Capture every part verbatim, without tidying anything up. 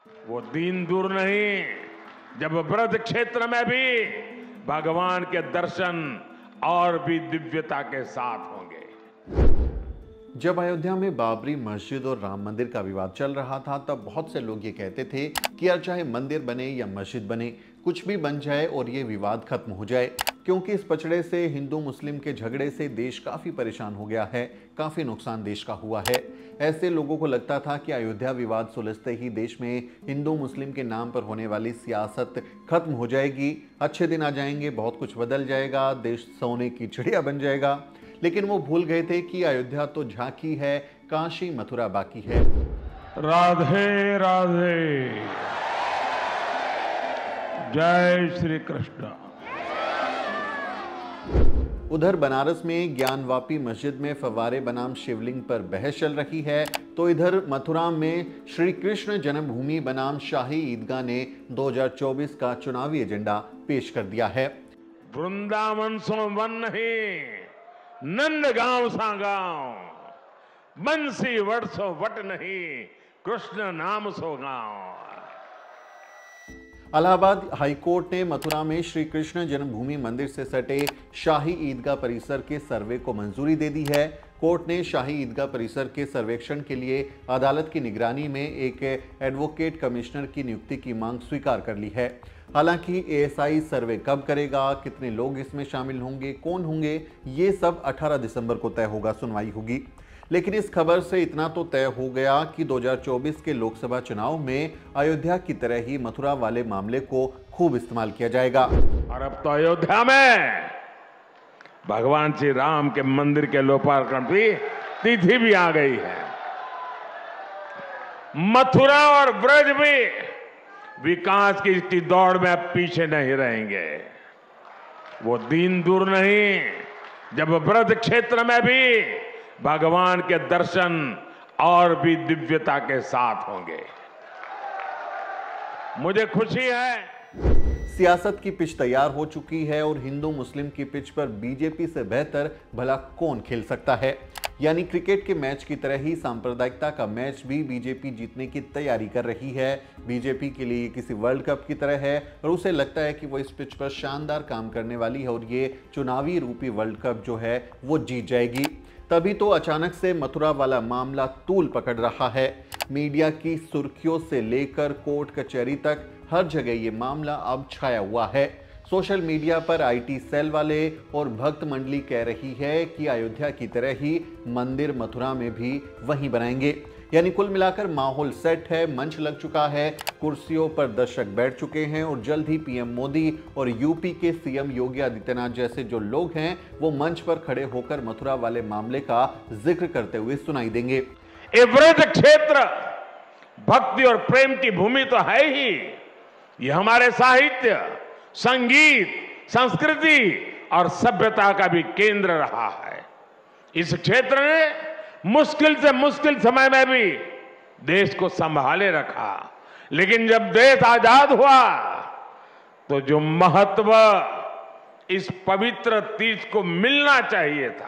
वो दिन दूर नहीं जब ब्रज क्षेत्र में भी भगवान के दर्शन और भी दिव्यता के साथ होंगे। जब अयोध्या में बाबरी मस्जिद और राम मंदिर का विवाद चल रहा था, तब बहुत से लोग ये कहते थे कि यार चाहे मंदिर बने या मस्जिद बने, कुछ भी बन जाए और ये विवाद खत्म हो जाए, क्योंकि इस पचड़े से, हिंदू मुस्लिम के झगड़े से देश काफी परेशान हो गया है, काफी नुकसान देश का हुआ है। ऐसे लोगों को लगता था कि अयोध्या विवाद सुलझते ही देश में हिंदू मुस्लिम के नाम पर होने वाली सियासत खत्म हो जाएगी, अच्छे दिन आ जाएंगे, बहुत कुछ बदल जाएगा, देश सोने की चिड़िया बन जाएगा। लेकिन वो भूल गए थे कि अयोध्या तो झांकी है, काशी मथुरा बाकी है। राधे राधे, जय श्री कृष्ण। उधर बनारस में ज्ञानवापी मस्जिद में फव्वारे बनाम शिवलिंग पर बहस चल रही है, तो इधर मथुरा में श्री कृष्ण जन्मभूमि बनाम शाही ईदगाह ने दो हज़ार चौबीस का चुनावी एजेंडा पेश कर दिया है। वृंदावन सो वन नहीं, नंदगांव सा गांव, बंसी वट सो वट नहीं, कृष्ण नाम सो गांव। इलाहाबाद हाईकोर्ट ने मथुरा में श्री कृष्ण जन्मभूमि मंदिर से सटे शाही ईदगाह परिसर के सर्वे को मंजूरी दे दी है। कोर्ट ने शाही ईदगाह परिसर के सर्वेक्षण के लिए अदालत की निगरानी में एक एडवोकेट कमिश्नर की नियुक्ति की मांग स्वीकार कर ली है। हालांकि एएसआई सर्वे कब करेगा, कितने लोग इसमें शामिल होंगे, कौन होंगे, ये सब अठारह दिसंबर को तय होगा, सुनवाई होगी। लेकिन इस खबर से इतना तो तय हो गया कि दो हज़ार चौबीस के लोकसभा चुनाव में अयोध्या की तरह ही मथुरा वाले मामले को खूब इस्तेमाल किया जाएगा। और अब तो अयोध्या में भगवान श्री राम के मंदिर के लोकार्पण की तिथि भी आ गई है। मथुरा और ब्रज भी विकास की इसकी दौड़ में अब पीछे नहीं रहेंगे। वो दिन दूर नहीं जब ब्रज क्षेत्र में भी भगवान के दर्शन और भी दिव्यता के साथ होंगे। मुझे खुशी है सियासत की पिच तैयार हो चुकी है और हिंदू मुस्लिम की पिच पर बीजेपी से बेहतर भला कौन खेल सकता है। यानी क्रिकेट के मैच की तरह ही सांप्रदायिकता का मैच भी बीजेपी जीतने की तैयारी कर रही है। बीजेपी के लिए किसी वर्ल्ड कप की तरह है और उसे लगता है कि वो इस पिच पर शानदार काम करने वाली है और ये चुनावी रूपी वर्ल्ड कप जो है वो जीत जाएगी। तभी तो अचानक से मथुरा वाला मामला तूल पकड़ रहा है। मीडिया की सुर्खियों से लेकर कोर्ट कचहरी तक हर जगह ये मामला अब छाया हुआ है। सोशल मीडिया पर आईटी सेल वाले और भक्त मंडली कह रही है कि अयोध्या की तरह ही मंदिर मथुरा में भी वहीं बनाएंगे। यानी कुल मिलाकर माहौल सेट है, मंच लग चुका है, कुर्सियों पर दर्शक बैठ चुके हैं और जल्द ही पीएम मोदी और यूपी के सीएम योगी आदित्यनाथ जैसे जो लोग हैं वो मंच पर खड़े होकर मथुरा वाले मामले का जिक्र करते हुए सुनाई देंगे। ये ब्रज क्षेत्र भक्ति और प्रेम की भूमि तो है ही, ये हमारे साहित्य, संगीत, संस्कृति और सभ्यता का भी केंद्र रहा है। इस क्षेत्र ने मुश्किल से मुश्किल समय में भी देश को संभाले रखा। लेकिन जब देश आजाद हुआ तो जो महत्व इस पवित्र तीर्थ को मिलना चाहिए था,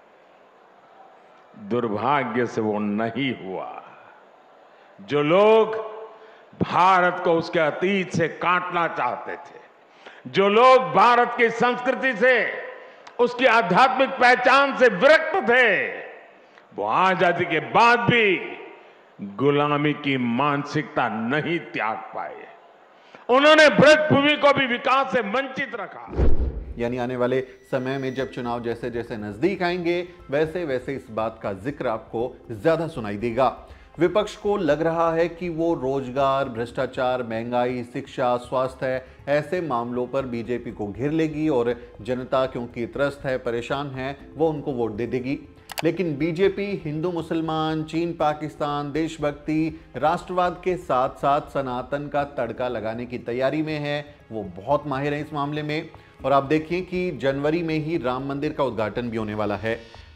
दुर्भाग्य से वो नहीं हुआ। जो लोग भारत को उसके अतीत से काटना चाहते थे, जो लोग भारत की संस्कृति से, उसकी आध्यात्मिक पहचान से विरक्त थे, वो आजादी के बाद भी गुलामी की मानसिकता नहीं त्याग पाए। उन्होंने ब्रजभूमि को भी विकास से वंचित रखा। यानी आने वाले समय में जब चुनाव जैसे जैसे नजदीक आएंगे, वैसे वैसे इस बात का जिक्र आपको ज्यादा सुनाई देगा। विपक्ष को लग रहा है कि वो रोजगार, भ्रष्टाचार, महंगाई, शिक्षा, स्वास्थ्य ऐसे मामलों पर बीजेपी को घेर लेगी और जनता क्योंकि त्रस्त है, परेशान है, वो उनको वोट दे देगी। लेकिन बीजेपी हिंदू मुसलमान, चीन पाकिस्तान, देशभक्ति, राष्ट्रवाद के साथ साथ सनातन का तड़का लगाने की तैयारी में है। वो बहुत माहिर है इस मामले में। और आप देखिए कि जनवरी में ही राम मंदिर का उद्घाटन भी होने वाला है।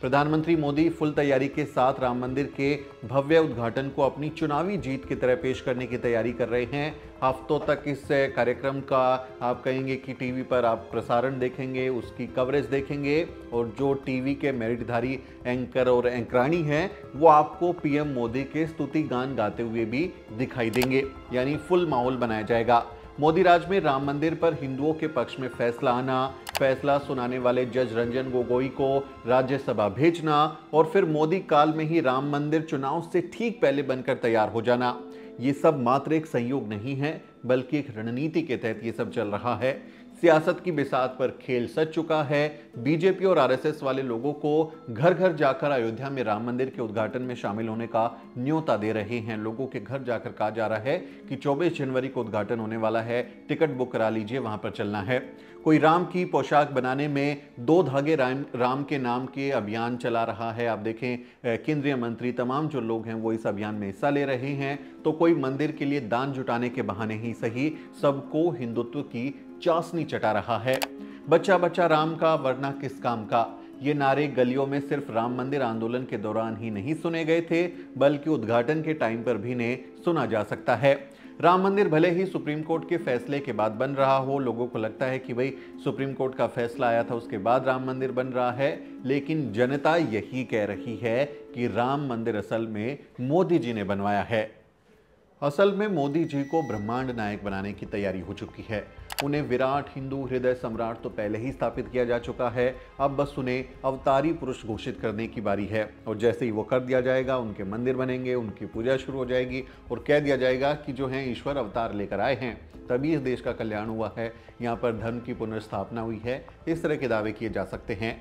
प्रधानमंत्री मोदी फुल तैयारी के साथ राम मंदिर के भव्य उद्घाटन को अपनी चुनावी जीत की तरह पेश करने की तैयारी कर रहे हैं। हफ्तों तक इस कार्यक्रम का आप कहेंगे कि टीवी पर आप प्रसारण देखेंगे, उसकी कवरेज देखेंगे और जो टीवी के मेरिटधारी एंकर और एंकरानी हैं वो आपको पीएम मोदी के स्तुति गान गाते हुए भी दिखाई देंगे, यानी फुल माहौल बनाया जाएगा। मोदी राज में राम मंदिर पर हिंदुओं के पक्ष में फैसला आना, फैसला सुनाने वाले जज रंजन गोगोई को राज्यसभा भेजना और फिर मोदी काल में ही राम मंदिर चुनाव से ठीक पहले बनकर तैयार हो जाना, ये सब मात्र एक संयोग नहीं है बल्कि एक रणनीति के तहत ये सब चल रहा है। सियासत की बिसात पर खेल सज चुका है। बीजेपी और आरएसएस वाले लोगों को घर घर जाकर अयोध्या में राम मंदिर के उद्घाटन में शामिल होने का न्योता दे रहे हैं। लोगों के घर जाकर कहा जा रहा है कि चौबीस जनवरी को उद्घाटन होने वाला है, टिकट बुक करा लीजिए, वहां पर चलना है। कोई राम की पोशाक बनाने में दो धागे राम राम के नाम के अभियान चला रहा है। आप देखें केंद्रीय मंत्री तमाम जो लोग हैं वो इस अभियान में हिस्सा ले रहे हैं। तो कोई मंदिर के लिए दान जुटाने के बहाने ही सही सबको हिंदुत्व की चासनी चटा रहा है। बच्चा बच्चा राम का वरना किस काम का, ये नारे गलियों में सिर्फ राम मंदिर आंदोलन के दौरान ही नहीं सुने गए थे बल्कि उद्घाटन के टाइम पर भी ने सुना जा सकता है। राम मंदिर भले ही सुप्रीम कोर्ट के फैसले के बाद बन रहा हो, लोगों को लगता है कि भाई सुप्रीम कोर्ट का फैसला आया था उसके बाद राम मंदिर बन रहा है, लेकिन जनता यही कह रही है कि राम मंदिर असल में मोदी जी ने बनवाया है। असल में मोदी जी को ब्रह्मांड नायक बनाने की तैयारी हो चुकी है। उन्हें विराट हिंदू हृदय सम्राट तो पहले ही स्थापित किया जा चुका है, अब बस उन्हें अवतारी पुरुष घोषित करने की बारी है। और जैसे ही वो कर दिया जाएगा उनके मंदिर बनेंगे, उनकी पूजा शुरू हो जाएगी और कह दिया जाएगा कि जो हैं ईश्वर अवतार लेकर आए हैं, तभी इस देश का कल्याण हुआ है, यहाँ पर धर्म की पुनर्स्थापना हुई है। इस तरह के दावे किए जा सकते हैं।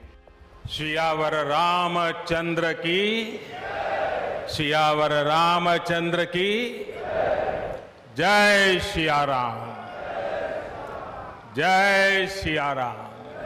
सियावर रामचंद्र की, सियावर रामचंद्र की जय सिया राम, जय सिया राम।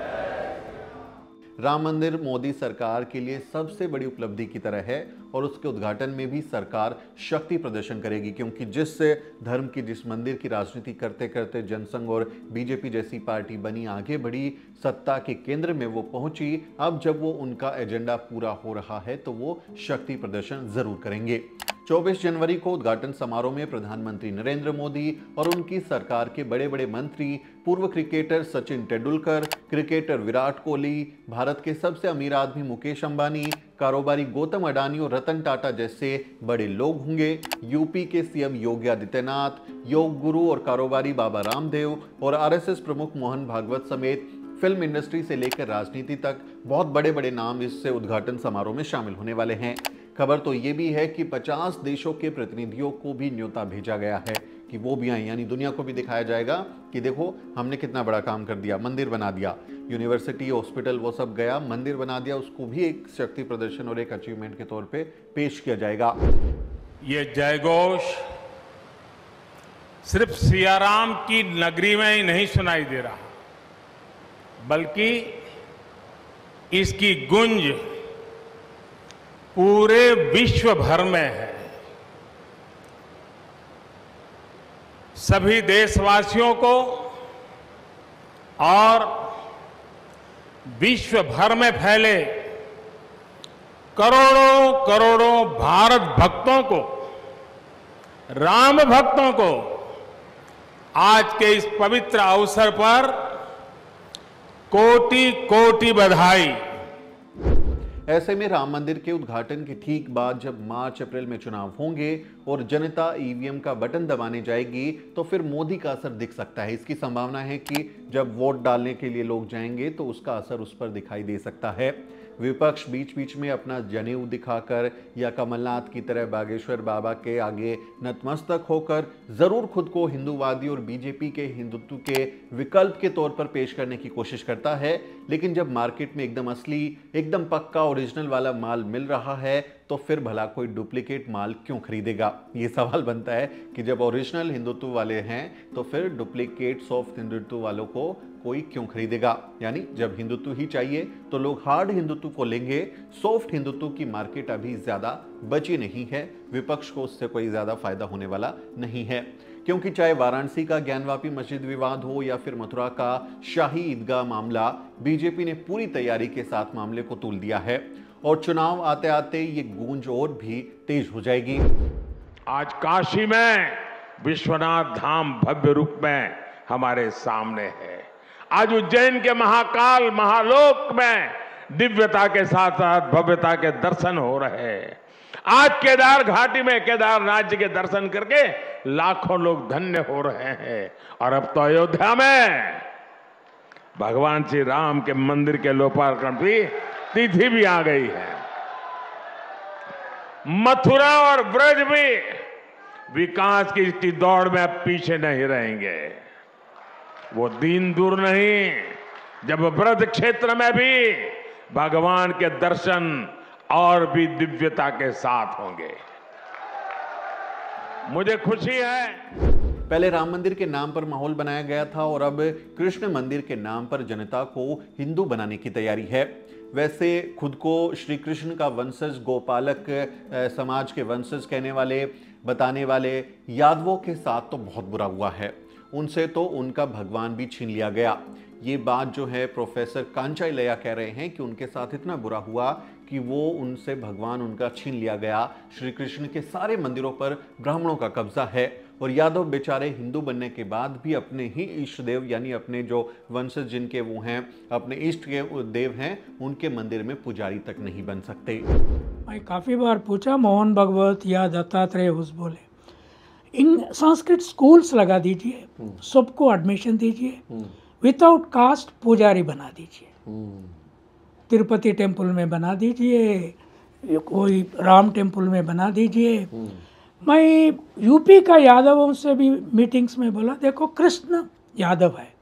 राम मंदिर मोदी सरकार के लिए सबसे बड़ी उपलब्धि की तरह है और उसके उद्घाटन में भी सरकार शक्ति प्रदर्शन करेगी, क्योंकि जिस धर्म की, जिस मंदिर की राजनीति करते करते जनसंघ और बीजेपी जैसी पार्टी बनी, आगे बढ़ी, सत्ता के केंद्र में वो पहुंची, अब जब वो उनका एजेंडा पूरा हो रहा है तो वो शक्ति प्रदर्शन जरूर करेंगे। चौबीस जनवरी को उद्घाटन समारोह में प्रधानमंत्री नरेंद्र मोदी और उनकी सरकार के बड़े बड़े मंत्री, पूर्व क्रिकेटर सचिन तेंदुलकर, क्रिकेटर विराट कोहली, भारत के सबसे अमीर आदमी मुकेश अंबानी, कारोबारी गौतम अडानी और रतन टाटा जैसे बड़े लोग होंगे। यूपी के सीएम योगी आदित्यनाथ, योग गुरु और कारोबारी बाबा रामदेव और आरएसएस प्रमुख मोहन भागवत समेत फिल्म इंडस्ट्री से लेकर राजनीति तक बहुत बड़े बड़े नाम इस उद्घाटन समारोह में शामिल होने वाले हैं। खबर तो ये भी है कि पचास देशों के प्रतिनिधियों को भी न्योता भेजा गया है कि वो भी आए, यानी दुनिया को भी दिखाया जाएगा कि देखो हमने कितना बड़ा काम कर दिया, मंदिर बना दिया, यूनिवर्सिटी, हॉस्पिटल वो सब गया, मंदिर बना दिया, उसको भी एक शक्ति प्रदर्शन और एक अचीवमेंट के तौर पे पेश किया जाएगा। ये जयघोष सिर्फ सियाराम की नगरी में ही नहीं सुनाई दे रहा, बल्कि इसकी गूंज पूरे विश्व भर में है। सभी देशवासियों को और विश्व भर में फैले करोड़ों करोड़ों भारत भक्तों को, राम भक्तों को आज के इस पवित्र अवसर पर कोटि कोटि बधाई। ऐसे में राम मंदिर के उद्घाटन के ठीक बाद जब मार्च अप्रैल में चुनाव होंगे और जनता ईवीएम का बटन दबाने जाएगी तो फिर मोदी का असर दिख सकता है। इसकी संभावना है कि जब वोट डालने के लिए लोग जाएंगे तो उसका असर उस पर दिखाई दे सकता है। विपक्ष बीच बीच में अपना जनेऊ दिखाकर या कमलनाथ की तरह बागेश्वर बाबा के आगे नतमस्तक होकर जरूर खुद को हिंदूवादी और बीजेपी के हिंदुत्व के विकल्प के तौर पर पेश करने की कोशिश करता है, लेकिन जब मार्केट में एकदम असली, एकदम पक्का ओरिजिनल वाला माल मिल रहा है तो फिर भला कोई डुप्लीकेट माल क्यों खरीदेगा। ये सवाल बनता है कि जब ओरिजिनल हिंदुत्व वाले हैं तो फिर डुप्लीकेट सॉफ्ट हिंदुत्व वालों को कोई क्यों खरीदेगा। यानी जब हिंदुत्व ही चाहिए तो लोग हार्ड हिंदुत्व को लेंगे। सॉफ्ट हिंदुत्व की मार्केट अभी ज्यादा बची नहीं है, विपक्ष को उससे कोई ज्यादा फायदा होने वाला नहीं है, क्योंकि चाहे वाराणसी का ज्ञानवापी मस्जिद विवाद हो या फिर मथुरा का शाही ईदगाह मामला, बीजेपी ने पूरी तैयारी के साथ मामले को तूल दिया है और चुनाव आते आते ये गूंज और भी तेज हो जाएगी। आज काशी में विश्वनाथ धाम भव्य रूप में हमारे सामने है। आज उज्जैन के महाकाल महालोक में दिव्यता के साथ साथ भव्यता के दर्शन हो रहे हैं। आज केदार घाटी में केदारनाथ जी के दर्शन करके लाखों लोग धन्य हो रहे हैं। और अब तो अयोध्या में भगवान श्री राम के मंदिर के लोकार्पण की तिथि भी आ गई है। मथुरा और ब्रज भी विकास की इस दौड़ में अब पीछे नहीं रहेंगे। वो दिन दूर नहीं जब ब्रज क्षेत्र में भी भगवान के दर्शन और भी दिव्यता के साथ होंगे। मुझे खुशी है। पहले राम मंदिर के नाम पर माहौल बनाया गया था और अब कृष्ण मंदिर के नाम पर जनता को हिंदू बनाने की तैयारी है। वैसे खुद को श्री कृष्ण का वंशज, गोपालक समाज के वंशज कहने वाले, बताने वाले यादवों के साथ तो बहुत बुरा हुआ है। उनसे तो उनका भगवान भी छीन लिया गया। ये बात जो है प्रोफेसर कांचा इलैया कह रहे हैं कि उनके साथ इतना बुरा हुआ कि वो उनसे भगवान उनका छीन लिया गया। श्री कृष्ण के सारे मंदिरों पर ब्राह्मणों का कब्जा है और यादव बेचारे हिंदू बनने के बाद भी अपने ही इष्ट देव यानी अपने जो वंशज जिनके वो हैं, अपने इष्ट के देव हैं, उनके मंदिर में पुजारी तक नहीं बन सकते। मैं काफ़ी बार पूछा, मोहन भगवत या दत्तात्रेय उस बोले इन संस्कृत स्कूल्स लगा दीजिए, सबको एडमिशन दीजिए, विदाउट कास्ट पुजारी बना दीजिए, तिरुपति टेम्पल में बना दीजिए, कोई राम टेम्पल में बना दीजिए। मैं यूपी का यादवों से भी मीटिंग्स में बोला, देखो कृष्ण यादव है,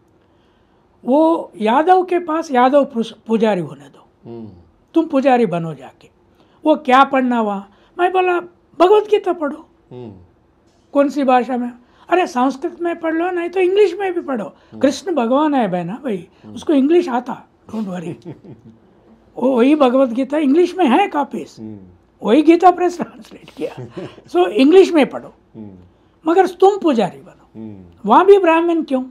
वो यादव के पास यादव पुजारी होने दो, तुम पुजारी बनो जाके। वो क्या पढ़ना वहाँ? मैं बोला भगवत गीता पढ़ो। कौन सी भाषा में? अरे संस्कृत में पढ़ लो, नहीं तो इंग्लिश में भी पढ़ो। कृष्ण भगवान है बहना भाई, उसको इंग्लिश आता, डोंट वरी। वो वही भगवत गीता इंग्लिश में है कॉपीज, वही गीता प्रेस ट्रांसलेट किया। सो इंग्लिश में पढ़ो, मगर तुम पुजारी बनो। वहाँ भी ब्राह्मण क्यों?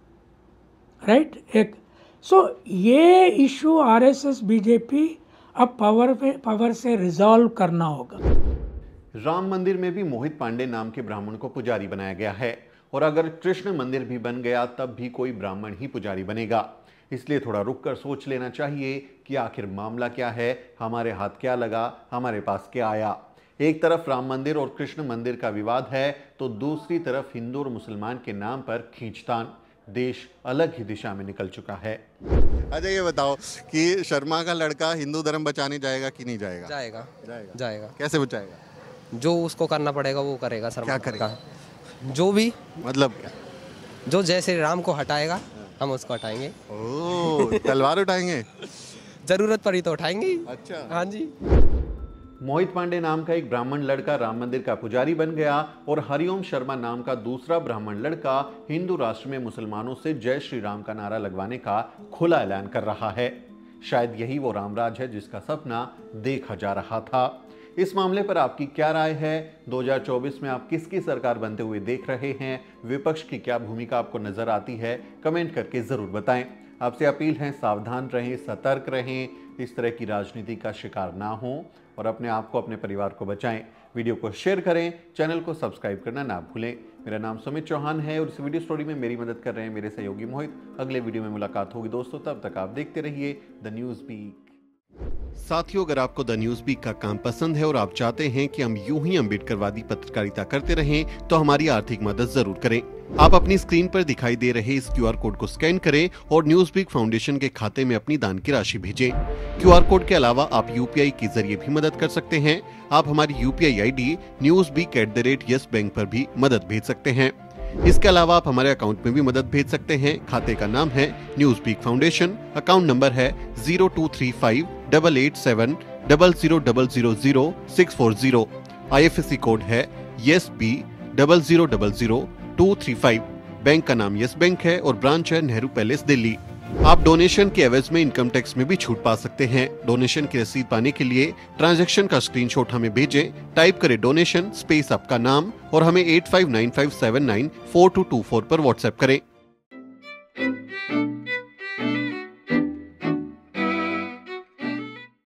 Right right? एक सो so, ये इशू आरएसएस बीजेपी अब पावर पे पावर से रिजॉल्व करना होगा। राम मंदिर में भी मोहित पांडे नाम के ब्राह्मण को पुजारी बनाया गया है और अगर कृष्ण मंदिर भी बन गया तब भी कोई ब्राह्मण ही पुजारी बनेगा। इसलिए थोड़ा रुक कर सोच लेना चाहिए कि आखिर मामला क्या है, हमारे हाथ क्या लगा, हमारे पास क्या आया। एक तरफ राम मंदिर और कृष्ण मंदिर का विवाद है तो दूसरी तरफ हिंदू और मुसलमान के नाम पर खींचतान। देश अलग ही दिशा में निकल चुका है। अच्छा ये बताओ कि शर्मा का लड़का हिंदू धर्म बचाने जाएगा कि नहीं जाएगा? जाएगा जाएगा जाएगा। कैसे बचाएगा? जो उसको करना पड़ेगा वो करेगा। शर्मा क्या करेगा? जो भी मतलब क्या? जो जय श्री राम को हटाएगा हम उसको हटाएंगे। ओह, तलवार उठाएंगे? जरूरत पड़ी तो उठाएंगे। अच्छा, हाँ जी। मोहित पांडे नाम का एक ब्राह्मण लड़का राम मंदिर का पुजारी बन गया और हरिओम शर्मा नाम का दूसरा ब्राह्मण लड़का हिंदू राष्ट्र में मुसलमानों से जय श्री राम का नारा लगवाने का खुला ऐलान कर रहा है। शायद यही वो रामराज है जिसका सपना देखा जा रहा था। इस मामले पर आपकी क्या राय है? दो हज़ार चौबीस में आप किसकी सरकार बनते हुए देख रहे हैं? विपक्ष की क्या भूमिका आपको नजर आती है? कमेंट करके जरूर बताएं। आपसे अपील है, सावधान रहें, सतर्क रहें, इस तरह की राजनीति का शिकार ना हो और अपने आप को, अपने परिवार को बचाएं। वीडियो को शेयर करें, चैनल को सब्सक्राइब करना ना भूलें। मेरा नाम सुमित चौहान है और इस वीडियो स्टोरी में मेरी मदद कर रहे हैं मेरे सहयोगी मोहित। अगले वीडियो में मुलाकात होगी दोस्तों, तब तक आप देखते रहिए द न्यूज़ बीक। साथियों, अगर आपको द न्यूज़ बीक का काम पसंद है और आप चाहते हैं कि हम यूं ही अम्बेडकरवादी पत्रकारिता करते रहें तो हमारी आर्थिक मदद जरूर करें। आप अपनी स्क्रीन पर दिखाई दे रहे इस क्यूआर कोड को स्कैन करें और न्यूज़ बीक फाउंडेशन के खाते में अपनी दान की राशि भेजें। क्यूआर कोड के अलावा आप यूपीआई के जरिए भी मदद कर सकते हैं। आप हमारी UPI ID news beak at the rate Yes Bank पर भी मदद भेज सकते हैं। इसके अलावा आप हमारे अकाउंट में भी मदद भेज सकते हैं। खाते का नाम है news beak foundation, account number है zero two three five double eight seven double zero double zero zero six four zero. IFSC code है Yes B double zero double zero two three five. Bank का नाम yes bank है और branch है Nehru palace Delhi. आप donation के एवज में इनकम टैक्स में भी छूट पा सकते हैं। डोनेशन की रसीद पाने के लिए ट्रांजैक्शन का स्क्रीनशॉट हमें भेजें। टाइप करें डोनेशन स्पेस आपका नाम और हमें eight five nine five seven nine four two two four पर व्हाट्सएप करें।